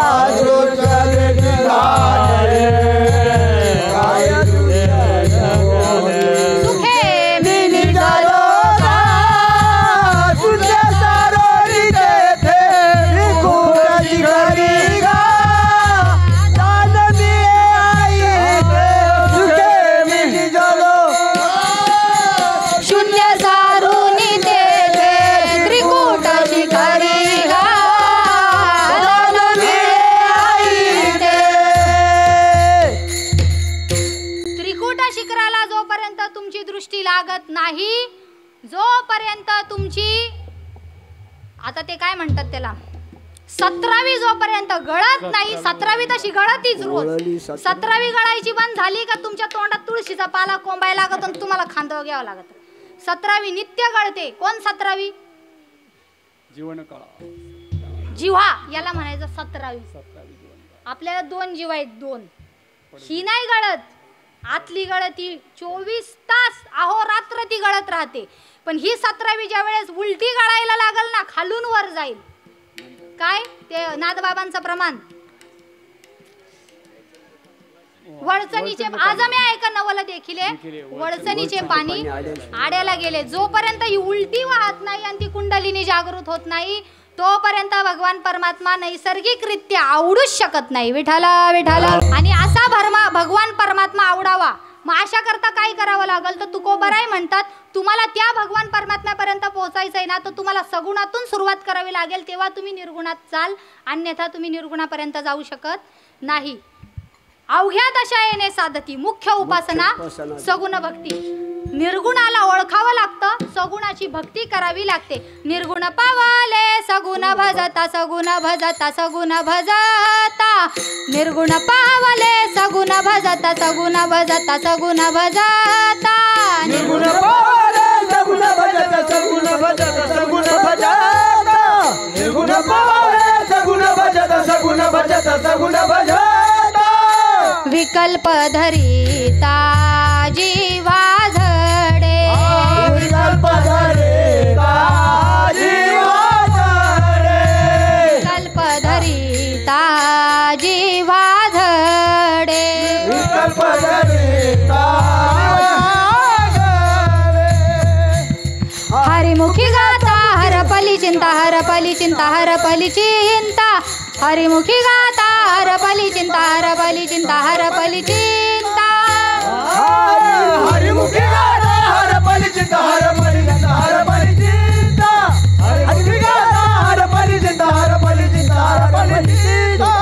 सुखे मी निघालो शून्य सारून तेथे त्रिकुट शिखरी गा, त्रिकुट शिखराला जोपर्यंत तुमची दृष्टी लागत नाही, जोपर्यंत तुमची आता ते काय म्हणतात त्याला सतरावी जोपर्यंत गळत नाही, सतरावी तशी गळतीच रोज, सतरावी गळायची बंद झाली का तुमच्या तोंडात तुळशीचा पाला कोंबायला लागत आणि तुम्हाला खांदव घ्यावं लागत. सतरावी नित्य गळते. कोण सतरावी? जीवन काळ जिव्हा याला म्हणायचं सतरावी. आपल्याला दोन जीव आहेत, दोन. ही नाही गळत, आतली गळती चोवीस तास अहोरात्र ती गळत राहते. पण ही सतरावी ज्या वेळेस उलटी गळायला लागल ना, खालून वर जाईल. काय ते नाथबाबांचं प्रमाण वळचणीचे आजमे ऐका नवल देखिले वळचणीचे पाणी आड्याला गेले. जोपर्यंत ही उलटी वाहत नाही आणि ती कुंडलिनी जागृत होत नाही तोपर्यंत भगवान परमात्मा नैसर्गिकरित्या आवडूच शकत नाही. विठाला विठाला. आणि असा भरमा भगवान परमात्मा आवडावा मग अशा करता काय करावं लागेल तर तुकोबराय म्हणतात तुम्हाला त्या भगवान परमात्म्यापर्यंत पोहोचायचं आहे ना तर तुम्हाला सगुणातून सुरुवात करावी लागेल, तेव्हा तुम्ही निर्गुणात चाल, अन्यथा तुम्ही निर्गुणापर्यंत जाऊ शकत नाही. अवघ्या दशा येणे साधती मुख्य उपासना सगुण भक्ती. निर्गुणाला ओळखावं लागतं, सगुणाची भक्ती करावी लागते. निर्गुण पावले सगुण भजता सगुण भजता सगुण भजता, निर्गुण पावले सगुण भजता सगुण भजता सगुण भजता, निर्गुण पावले सगुण भजता सगुण भजता सगुण भजता, निर्गुण पावले सगुण भजता सगुण भजता सगुण भजता, विकल्प धरिता जीवा धडे, विकल्प धरिता जीवा धडे, विकल्प धरिता जीवा धडे, विकल्प धरिता हरिमुखी गाता हरपली चिंता हरपली चिंता हरपली चिंता, हरिमुखी गाता हरपली चिंता हरपली चिंता हरपली चिंता, हरिमुखी गाता हरपली चिंता हरपली चिंता हरपली चिंता, हरिमुखी गाता हरपली चिंता हरपली चिंता हरपली चिंता.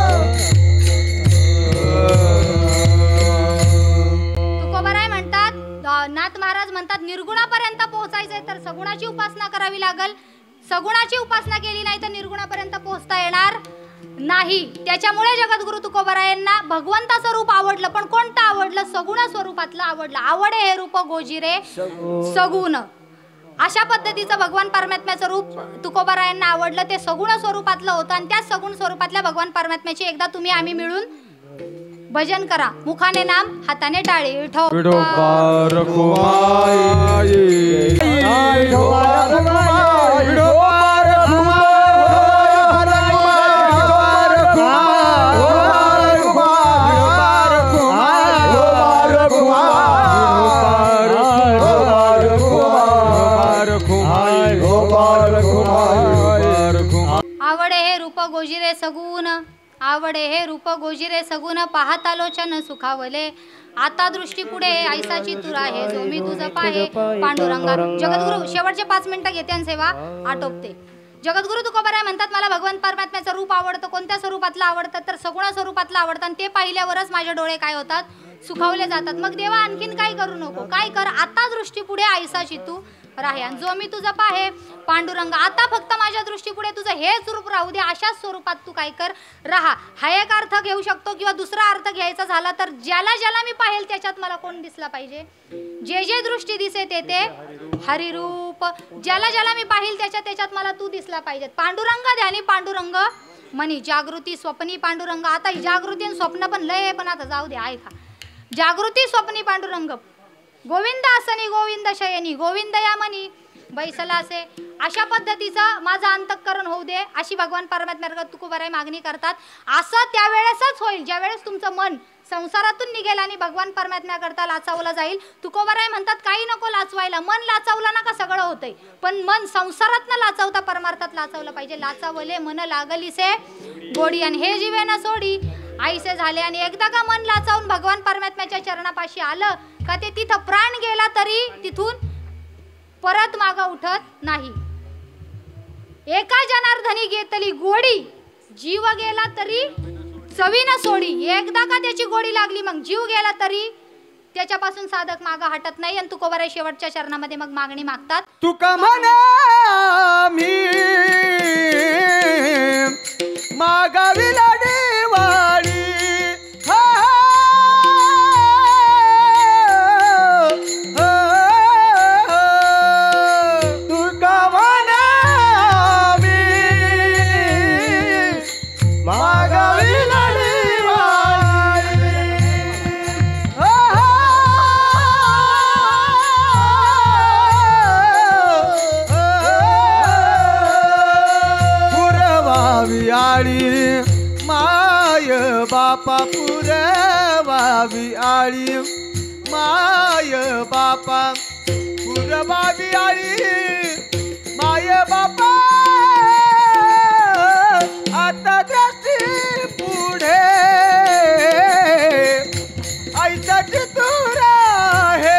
तुकोबराय म्हणतात नाथ महाराज म्हणतात निर्गुणापर्यंत पोहोचायचंय तर सगुणाची उपासना करावी लागल. सगुणाची उपासना केली नाही तर निर्गुणापर्यंत पोहोचता येणार नाही. त्याच्यामुळे जगद्गुरु तुकोबरायांना भगवंताचं रूप आवडलं, पण कोणतं आवडलं? सगुण स्वरूपातलं आवडलं. आवडे हे रूप गोजिरे सगुण. अशा पद्धतीचं भगवान परमात्म्याचं रूप तुकोबरायांना आवडलं. ते सगुण स्वरूपातलं होतं आणि त्या सगुण स्वरूपातल्या भगवान परमात्म्याची एकदा तुम्ही आम्ही मिळून भजन करा मुखाने नाम हाताने टाळे विठो विठोबा रखुमाई विठोबा रखुमाई विठोबा आवडे हे रूप गोजिरे सगुण आवडे हे रूप गोजिरे सगुण पाहता लोचन सुखावले आता दृष्टी पुढे ऐसाची तुरा आहे जो मी तुझं पाहे पांडुरंगा जगद्गुरु शेवटचे पाच मिनिटं घेते आणि सेवा आटोपते. जगद्गुरु तुकोबाराय म्हणतात मला भगवान परमात्म्याचं रूप आवडतं. कोणत्या स्वरूपातलं आवडतं तर सगुण स्वरूपातलं आवडतं आणि ते पाहिल्यावरच माझे डोळे काय होतात सुखावले जातात. मग देवा आणखीन काय करू नको काय कर आता दृष्टी पुढे ऐसाची तू राहे आणि जो मी तुझं पाहे पांडुरंग आता फक्त माझ्या दृष्टी पुढे तुझं हेच रूप राहू दे अशाच स्वरूपात तू काय कर राहा. हा एक अर्थ घेऊ शकतो किंवा दुसरा अर्थ घ्यायचा झाला तर ज्याला ज्याला मी पाहेल त्याच्यात मला कोण दिसला पाहिजे जे जे दृष्टी दिसे ते ते हरिरूप ज्याला ज्याला मी पाहिल त्याच्यात त्याच्यात मला तू दिसला पाहिजे. पांडुरंग ध्यानी पांडुरंग मनी जागृती स्वप्नी पांडुरंग आता जागृती आणि स्वप्न पण लय आहे पण आता जाऊ दे ऐका जागृती स्वप्नी पांडुरंग गोविंद आसनी गोविंद शयनी गोविंद या मनी बैसला असे अशा पद्धतीचं माझं अंतःकरण होऊ दे अशी भगवान परमात्म्याला तुकोबाराय मागणी करतात. असं त्यावेळेसच होईल ज्यावेळेस तुमचं मन संसारातून निघेल आणि भगवान परमात्म्याकरता लाचावलं जाईल. तुकोबाराय म्हणतात काही नको लाचवायला मन लाचावलं ना का सगळं होतंय पण मन संसारात न लाचवता परमार्थात लाचवलं पाहिजे. लाचावले मन लागलीसे गोडी आणि हे जीवे न सोडी आईसे झाले आणि एकदा का मन लाचावून भगवान परमात्म्याच्या चरणापाशी आलं का ते तिथं प्राण गेला तरी तिथून परत मागा उठत नाही. एका जनार्दनी घेतली गोडी जीव गेला तरी चवी न सोडी एकदा का त्याची गोडी लागली मग जीव गेला तरी त्याच्यापासून साधक मागा हटत नाही. आणि तुकोबाराय शेवटच्या चरणामध्ये मग मागणी मागतात तुका म्हणा मी मागाविला देवाडी माय बापा पुरवावी आळी माय बापा पुरवावी आळी माय बापा आता दृष्टी पुढे ऐसाची तुरा आहे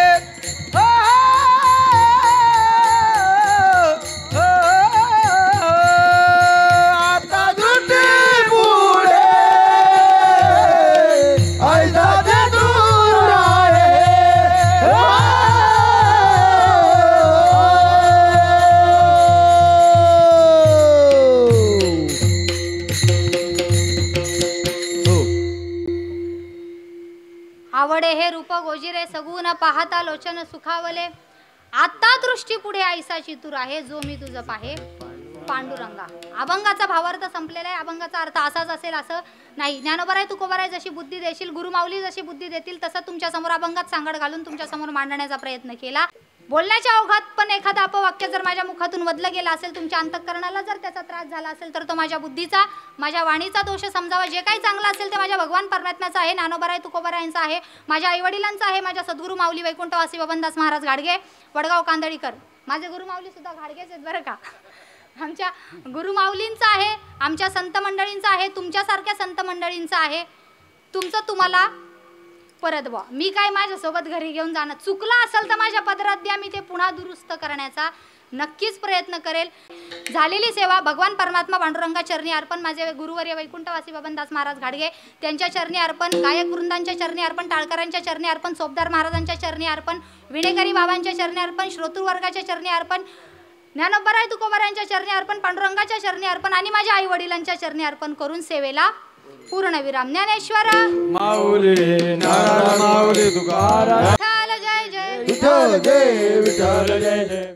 आवडे हे रूप गोजिरे सगुण पाहता लोचन सुखावले आता दृष्टी पुढे ऐसाची तूर आहे जो मी तुझं पाहे पांडुरंगा. अभंगाचा भावार्थ संपलेला आहे. अभंगाचा अर्थ असाच असेल असं नाही. ज्ञानोबाराय तुकोबाराय जशी बुद्धी देशील गुरुमाऊली जशी बुद्धी देतील तसं तुमच्या समोर अभंगात सांगड घालून तुमच्या समोर मांडण्याचा प्रयत्न केला. बोलण्याच्या अवघात पण एखादा अपवाक्य जर माझ्या मुखातून वदलं गेलं असेल तुमच्या अंतःकरणाला जर त्याचा त्रास झाला असेल तर तो माझ्या बुद्धीचा माझ्या वाणीचा दोष समजावा. जे काही चांगलं असेल ते माझ्या भगवान परमात्म्याचं आहे ज्ञानोबाराय तुकोबारायांचा आहे माझ्या आईवडिलांचा आहे माझ्या सद्गुरू माऊली वैकुंठवासी बबनदास महाराज घाडगे वडगाव कांदळीकर माझे गुरुमाऊली सुद्धा घाडगेच आहेत बरं का. आमच्या गुरुमाऊलींचा आहे आमच्या संत मंडळींचा आहे तुमच्यासारख्या संत मंडळींचा आहे. तुमचं तुम्हाला परत बा मी काय माझ्यासोबत घरी घेऊन जाणं चुकलं असेल तर माझ्या पदरात द्या मी ते पुन्हा दुरुस्त करण्याचा नक्कीच प्रयत्न करेल. झालेली सेवा भगवान परमात्मा पांडुरंगा चरणी अर्पण. माझे गुरुवर्य वैकुंठवासी बबनदास महाराज घाडगे त्यांच्या चरणी अर्पण. गायक वृंदांच्या चरणी अर्पण. टाळकरांच्या चरणी अर्पण. सोबदार महाराजांच्या चरणी अर्पण. विणेकरी बाबांच्या चरणी अर्पण. श्रोतृ वर्गाच्या चरणी अर्पण. ज्ञानोबाराय तुकोबारायांच्या चरणी अर्पण. पांडुरंगाच्या चरणी अर्पण आणि माझ्या आई वडिलांच्या चरणी अर्पण करून सेवेला पूर्णविराम. ज्ञानेश्वर माऊली नारायण माऊली तुकाराम विठ्ठल जय जय विठ्ठल जय विठ्ठल जय जय.